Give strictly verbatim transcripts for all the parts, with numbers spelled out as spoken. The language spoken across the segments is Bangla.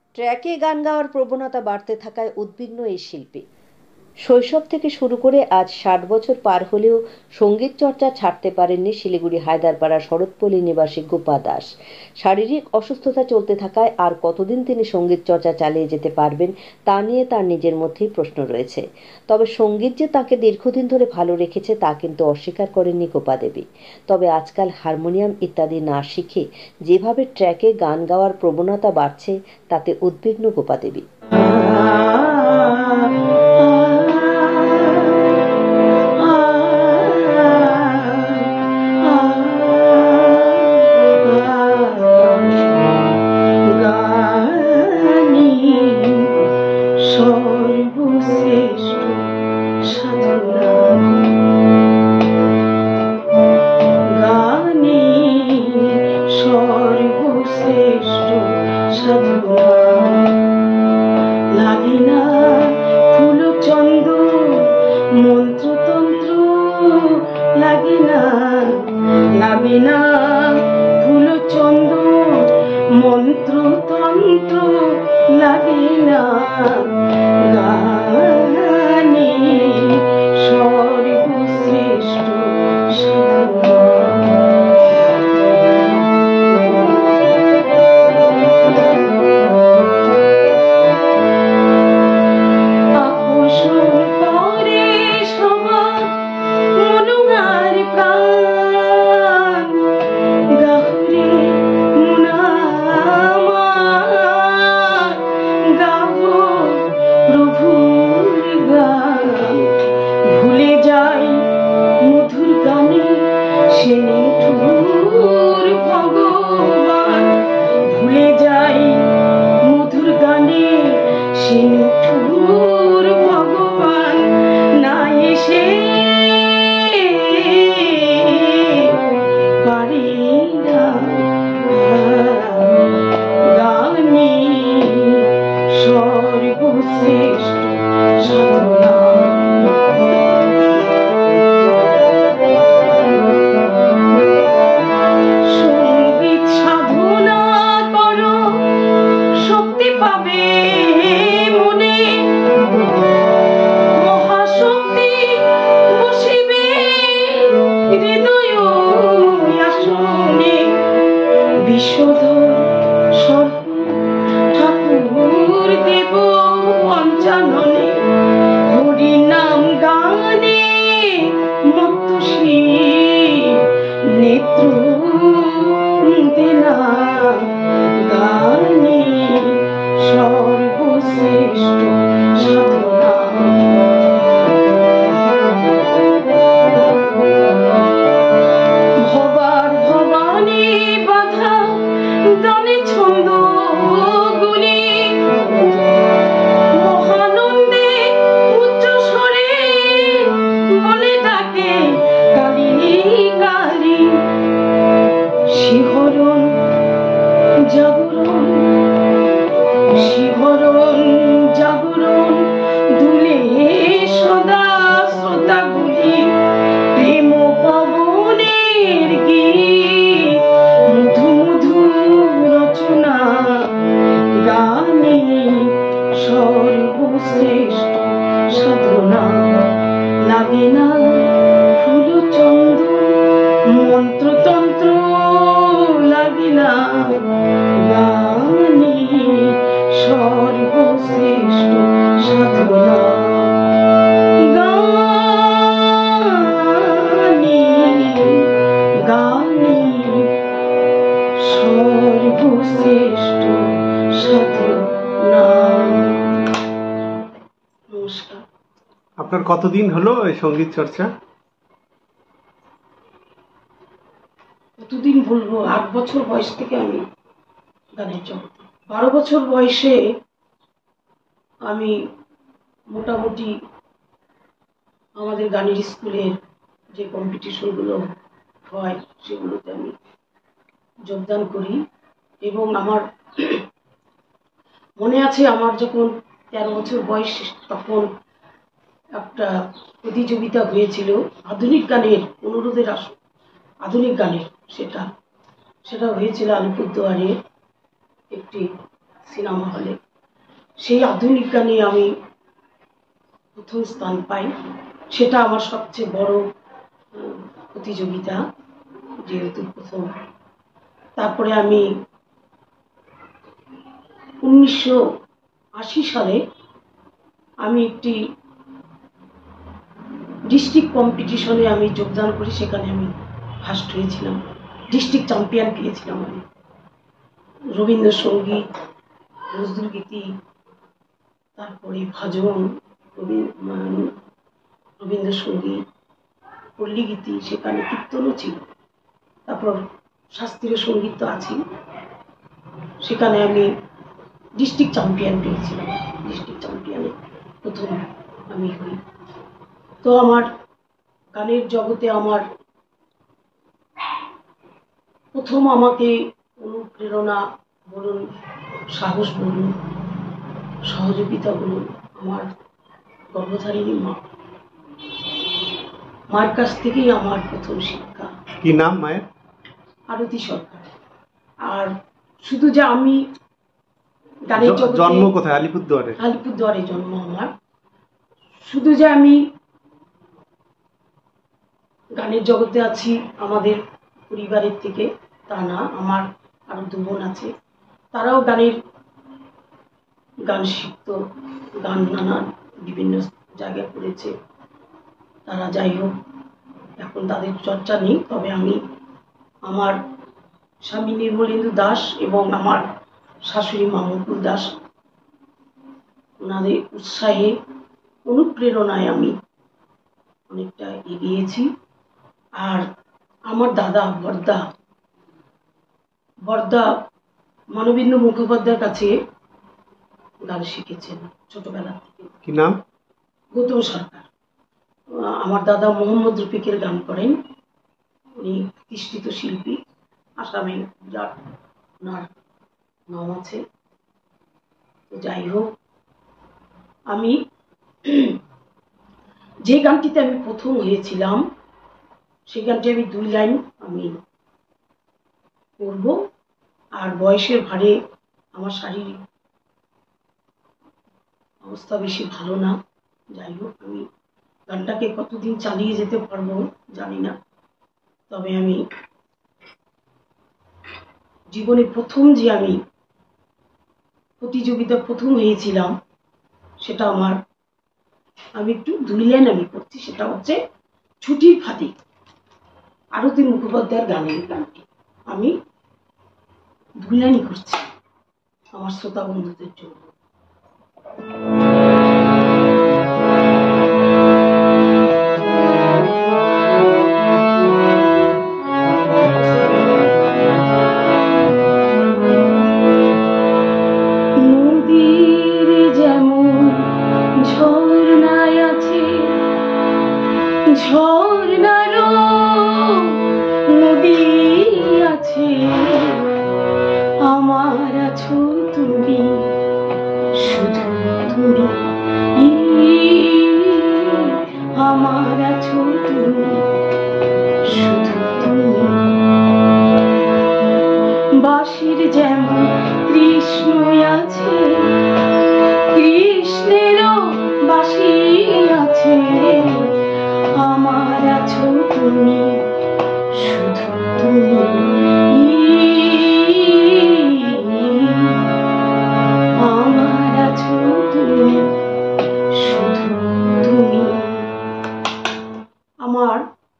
ট্র্যাকে গান গাওয়ার প্রবণতা বাড়তে থাকায় উদ্বিগ্ন এই শিল্পী। শৈশব থেকে শুরু করে আজ ষাট বছর পার হলেও সঙ্গীত চর্চা ছাড়তে পারেননি শিলিগুড়ি হায়দারপাড়া শরৎপল্লী নিবাসী গোপা দাস। শারীরিক অসুস্থতা চলতে থাকায় আর কতদিন তিনি সঙ্গীত চর্চা চালিয়ে যেতে পারবেন তা নিয়ে তার নিজের মধ্যেই প্রশ্ন রয়েছে। তবে সঙ্গীত যে তাকে দীর্ঘদিন ধরে ভালো রেখেছে তা কিন্তু অস্বীকার করেননি গোপা দেবী। তবে আজকাল হারমোনিয়াম ইত্যাদি না শিখে যেভাবে ট্র্যাকে গান গাওয়ার প্রবণতা বাড়ছে তাতে উদ্বিগ্ন গোপা দেবী। আপনার কতদিন হলো এই সঙ্গীত চর্চা? কতদিন বলবো, আট বছর বয়স থেকে আমি গানের জগতে। বারো বছর বয়সে আমি মোটামুটি আমাদের গানের স্কুলের যে কম্পিটিশনগুলো হয় সেগুলোতে আমি যোগদান করি এবং আমার মনে আছে আমার যখন তেরো বছর বয়স তখন একটা প্রতিযোগিতা হয়েছিল আধুনিক গানের অনুরোধের আসর, আধুনিক গানের সেটা সেটা হয়েছিল আলিপুরদুয়ারে একটি সিনেমা হলে। সেই আধুনিক গানে আমি প্রথম স্থান পাই, সেটা আমার সবচেয়ে বড় উম, প্রতিযোগিতা, যেহেতু প্রথম। তারপরে আমি উনিশশো আশি সালে আমি একটি ডিস্ট্রিক্ট কম্পিটিশনে আমি যোগদান করি, সেখানে আমি ফার্স্ট হয়েছিলাম, ডিস্ট্রিক্ট চ্যাম্পিয়ন পেয়েছিলাম আমি। রবীন্দ্রসঙ্গীত, নজরুল গীতি, তারপরে ভজন, রবীন্দ্রসঙ্গীত, পল্লী গীতি, সেখানে কীর্তনও ছিল, তারপর শাস্ত্রীয় সঙ্গীত তো আছে। সেখানে আমি ডিস্ট্রিক্ট চ্যাম্পিয়ন পেয়েছিলাম, ডিস্ট্রিক্ট চ্যাম্পিয়নে প্রথম আমি হই। তো আমার গানের জগতে আমার প্রথম আমাকে অনুপ্রেরণা বলুন, সাহস বলুন, সহযোগিতা বলুন, আমার গর্ভধারিণী মা। মায়ের কাছ থেকেই আমার প্রথম শিক্ষা। কি নাম মায়ের? আরতি সরকার। আর শুধু যে আমি গানের জগতে, জন্ম কোথায়? আলিপুরদুয়ারে? আলিপুরদুয়ারে জন্ম আমার। শুধু যে আমি গানের জগতে আছি আমাদের পরিবারের থেকে তা না, আমার আরো দু বোন আছে, তারাও গানের গান শিখত, গান নানান বিভিন্ন জায়গায় করেছে। তারা যাই হোক, এখন তাদের চর্চা নেই। তবে আমি আমার স্বামী নির্মলেন্দু দাস এবং আমার শাশুড়ি মা মুকুল দাস, ওনাদের উৎসাহে অনুপ্রেরণায় আমি অনেকটা এগিয়েছি। আর আমার দাদা বর্দা বর্দা মানবেন্দ্র মুখোপাধ্যায়ের কাছে গান শিখেছেন ছোটবেলা থেকে। কি নাম? গৌতম সরকার। আমার দাদা মোহাম্মদ রফিকের গান করেন, উনি প্রতিষ্ঠিত শিল্পী, আসামে বিরাট ওনার নাম আছে। তো যাই হোক, আমি যে গানটিতে আমি প্রথম হয়েছিলাম সেই গানটি আমি দুই লাইন আমি করব। আর বয়সের ভারে আমার শারীরিক অবস্থা বেশি ভালো না, যাই হোক আমি গানটাকে কতদিন চালিয়ে যেতে পারবো জানি না। তবে আমি জীবনে প্রথম যে আমি প্রতিযোগিতা প্রথম হয়েছিলাম, সেটা আমার, আমি একটু দুই লাইন আমি করছি, সেটা হচ্ছে ছুটির ফাঁদে, আরতি মুখোপাধ্যায়ের গানের গানটি আমি দুই লাইনই করছি আমার শ্রোতা বন্ধুদের জন্য। ঝর্ণারও নদী আছে, আমার আছো তুমি, শুধু তুমি, আমার আছো তুমি, শুধু তুমি। বাঁশির যেমন কৃষ্ণ আছে, কৃষ্ণেরও বাঁশি আছে, আমার আছো তুমি, শুধু তুমি, আমার আছো তুমি, শুধু তুমি। আমার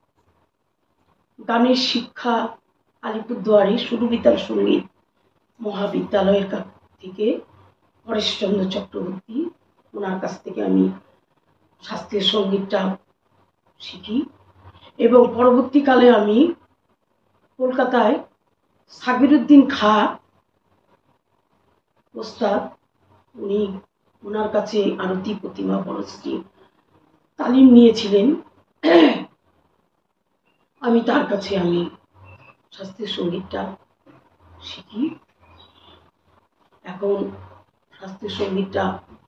গানের শিক্ষা আলিপুরদুয়ারে সুরবিতাল সঙ্গীত মহাবিদ্যালয়ের কাছ থেকে পরেশচন্দ্র চক্রবর্তী, ওনার কাছ থেকে আমি শাস্ত্রীয় সঙ্গীতটা শিখি। এবং পরবর্তীকালে আমি কলকাতায় সাবিরুদ্দিন খা ওস্তাদ, উনি ওনার কাছে আরতি, প্রতিমা, বরশ্রী তালিম নিয়েছিলেন। আমি তার কাছে আমি শাস্ত্রীয় সঙ্গীতটা শিখি। এখন শাস্ত্রীয় সঙ্গীতটা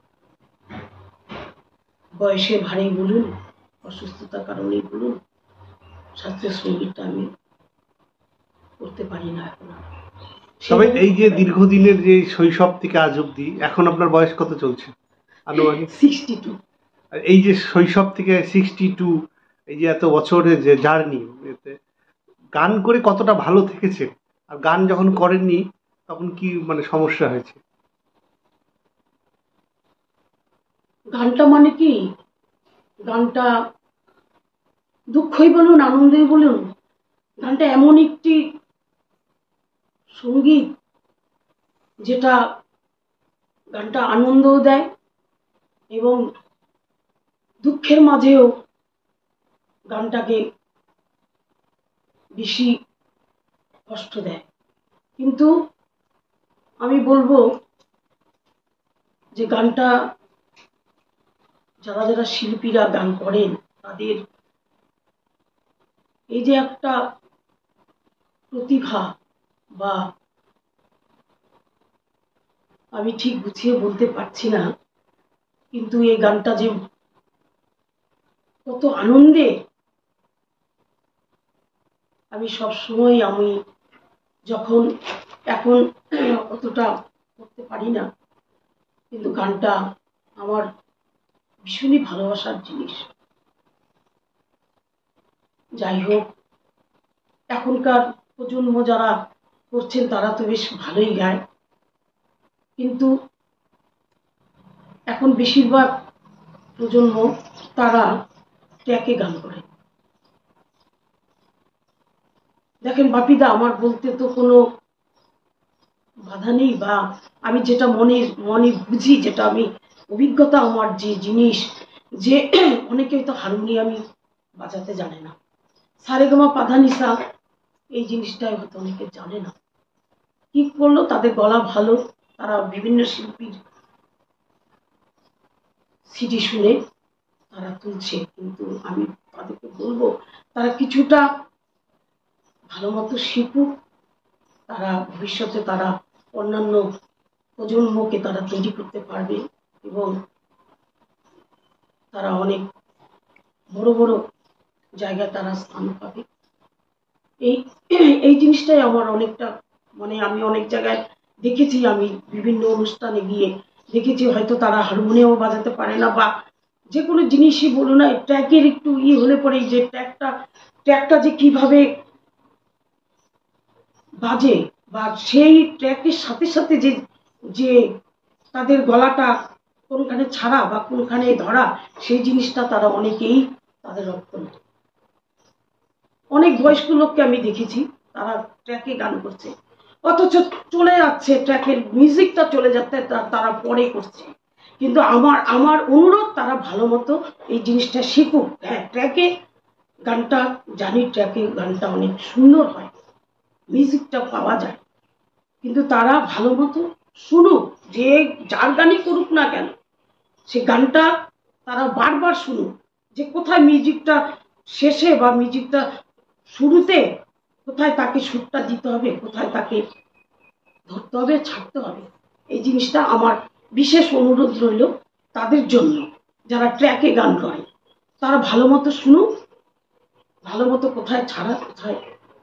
বয়সের ভারে বলুন, অসুস্থতার কারণে বলুন, শাস্ত্রীয় সঙ্গীতটা আমি করতে পারি না এখন। তবে এই যে দীর্ঘদিনের যে শৈশব থেকে আজ অব্দি, এখন আপনার বয়স কত চলছে আনুমানিক? Sixty two. আর এই যে শৈশব থেকে সিক্সটি টু, এই যে এত বছরের যে জার্নি, এতে গান করে কতটা ভালো থেকেছে, আর গান যখন করেননি তখন কি মানে সমস্যা হয়েছে? গানটা মানে কি, গানটা দুঃখই বলুন আনন্দই বলুন, গানটা এমন একটি সঙ্গীত যেটা গানটা আনন্দও দেয় এবং দুঃখের মাঝেও গানটাকে বেশি কষ্ট দেয়। কিন্তু আমি বলবো যে গানটা যারা যারা শিল্পীরা গান করেন তাদের এই যে একটা প্রতিভা, বা আমি ঠিক গুছিয়ে বলতে পারছি না, কিন্তু এই গানটা যে কত আনন্দে, আমি সব সময় আমি যখন এখন অতটা করতে পারি না, কিন্তু গানটা আমার ভীষণই ভালোবাসার জিনিস। যাই হোক, এখনকার প্রজন্ম যারা করছেন তারা তো বেশ ভালোই গায়, কিন্তু এখন বেশিরভাগ প্রজন্ম তারা ট্র্যাকে গান করে। দেখেন বাপিদা, আমার বলতে তো কোনো বাধা নেই, বা আমি যেটা মনে মনে বুঝি, যেটা আমি অভিজ্ঞতা আমার যে জিনিস, যে অনেকে তো হারমোনিয়ামই বাজাতে জানে না, সারেগামা পাধানিসা এই জিনিসটাই হয়তো অনেকে জানে না। কি করলো, তাদের গলা ভালো, তারা বিভিন্ন শিল্পীর সিডি শুনে তারা তুলছে, কিন্তু আমি তাদেরকে বলবো তারা কিছুটা ভালো মতো শিখুক, তারা ভবিষ্যতে তারা অন্যান্য প্রজন্মকে তারা তৈরি করতে পারবে এবং তারা অনেক বড় বড় জায়গায় তারা স্থান পাবে। এই এই জিনিসটাই আমার অনেকটা, মানে আমি অনেক জায়গায় দেখেছি, আমি বিভিন্ন অনুষ্ঠানে গিয়ে দেখেছি হয়তো তারা হারমোনিয়াম বাজাতে পারে না, বা যে কোনো জিনিসই বলুন না, ট্র্যাকের একটু ই হলে পরে যে ট্র্যাকটা ট্র্যাকটা যে কিভাবে বাজে, বা সেই ট্র্যাকের সাথে সাথে যে যে তাদের গলাটা কোনখানে ছাড়া বা কোনখানে ধরা, সেই জিনিসটা তারা অনেকেই তাদের রক্ত নেয়। অনেক বয়স্ক লোককে আমি দেখেছি তারা ট্র্যাকে গান করছে, অথচ চলে যাচ্ছে ট্র্যাকের মিউজিকটা চলে যাচ্ছে, তারা পরে করছে। কিন্তু আমার আমার অনুরোধ, তারা ভালো মতো এই জিনিসটা শিখুক। হ্যাঁ, ট্র্যাকে গানটা জানি, ট্র্যাকে গানটা অনেক সুন্দর হয়, মিউজিকটা পাওয়া যায়, কিন্তু তারা ভালো মতো শুনুক, যে যার গানই করুক না কেন সে গানটা তারা বারবার শুনুক, যে কোথায় মিউজিকটা শেষে বা মিউজিকটা শুরুতে কোথায় তাকে সুরটা দিতে হবে, কোথায় তাকে ধরতে হবে, ছাড়তে হবে। এই জিনিসটা আমার বিশেষ অনুরোধ রইল তাদের জন্য, যারা ট্র্যাকে গান করে তারা ভালো মতো শুনুক, ভালো মতো কোথায় ছাড়া, কোথায়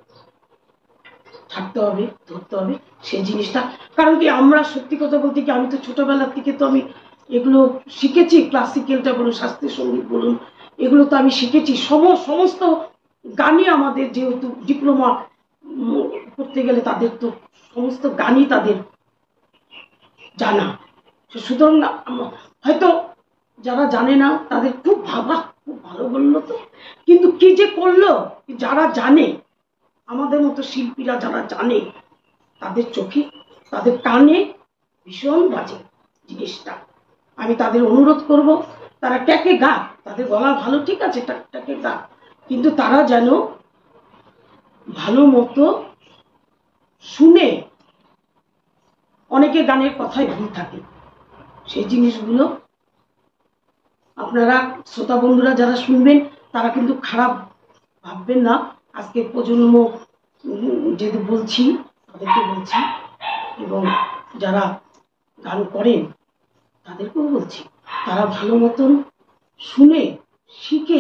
ছাড়তে হবে, ধরতে হবে সেই জিনিসটা। কারণ কি, আমরা সত্যি কথা বলতে কি, আমি তো ছোটবেলার থেকে তো আমি এগুলো শিখেছি, ক্লাসিক্যালটা বলুন, শাস্ত্রীয় সঙ্গীত বলুন, এগুলো তো আমি শিখেছি। সমস্ত গানই আমাদের, যেহেতু ডিপ্লোমা করতে গেলে তাদের তো সমস্ত গানই তাদের জানা, সুতরাং হয়তো যারা জানে না তাদের খুব ভাবা, খুব ভালো বললো তো, কিন্তু কি যে করলো, যারা জানে, আমাদের মতো শিল্পীরা যারা জানে, তাদের চোখে তাদের কানে ভীষণ বাজে জিনিসটা। আমি তাদের অনুরোধ করব, তারা ট্র্যাকে গাক, তাদের গলা ভালো, ঠিক আছে, ট্র্যাকে গাক, কিন্তু তারা যেন ভালো মতো শুনে। অনেকে গানের কথায় ভুল থাকে, সেই জিনিসগুলো আপনারা শ্রোতা বন্ধুরা যারা শুনবেন তারা কিন্তু খারাপ ভাববেন না। আজকের প্রজন্ম যেহেতু বলছি, তাদেরকে বলছি, এবং যারা গান করেন তাদেরকেও বলছি, তারা ভালো মতন শুনে শিখে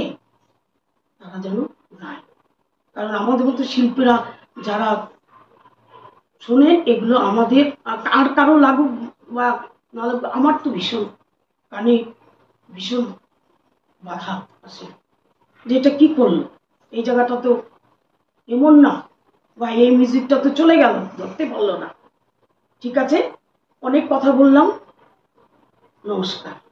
তারা যেন গায়। কারণ আমাদের মতো শিল্পীরা যারা শুনে এগুলো আমাদের আর কারো লাগুক বা না লাগুক, আমার তো ভীষণ কানে ভীষণ বাধা আসে যে এটা কি করলো, এই জায়গাটা তো এমন না, বা এই মিউজিকটা তো চলে গেল, ধরতে পারলো না। ঠিক আছে, অনেক কথা বললাম, নমস্কার।